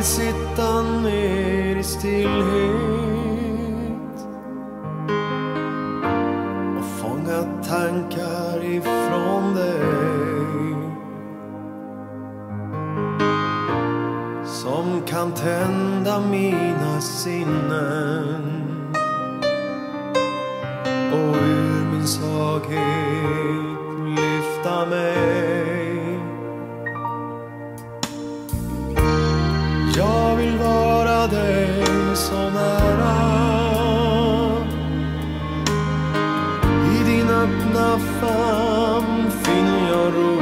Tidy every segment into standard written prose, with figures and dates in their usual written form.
sitta ner i stillhet och fånga tankar ifrån dig som kan tända mina sinnen och ur min svaghet lyfta mig. Jag vill vara dig så nära. I din öppna famn finner jag ro.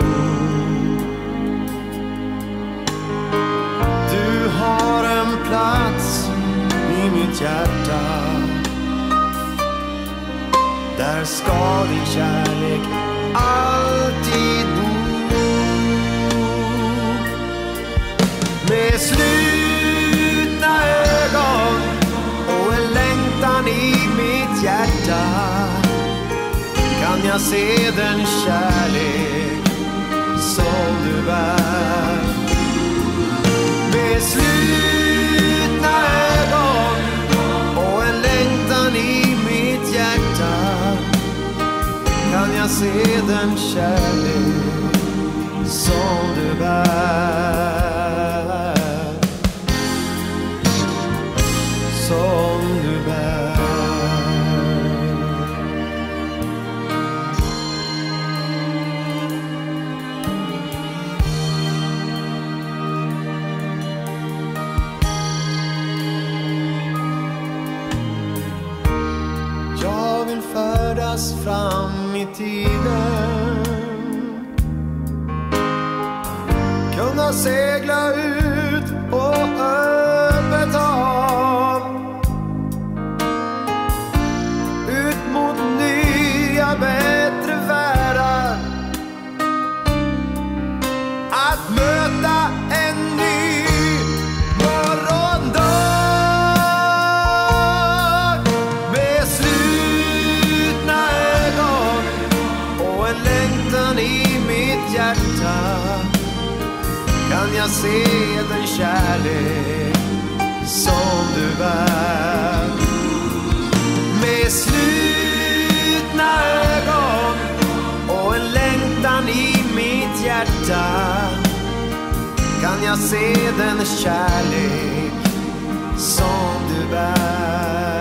Du har en plats i mitt hjärta. Där ska din kärlek alltid bo. Med slutna ögon och en längtan i mitt hjärta kan jag se den kärlek som du bär. Med slutna ögon och en längtan i mitt hjärta kan jag se den kärlek som du bär. Som du bär. Jag vill färdas fram i tiden, kunna segla ut på öppet hav, ut mot nya bättre världar, att möta en ny morgondag. Med slutna ögon och en längtan i mitt hjärta kan jag se den kärlek som du bär. Med slutna ögon och en längtan i mitt hjärta kan jag se den kärlek som du bär.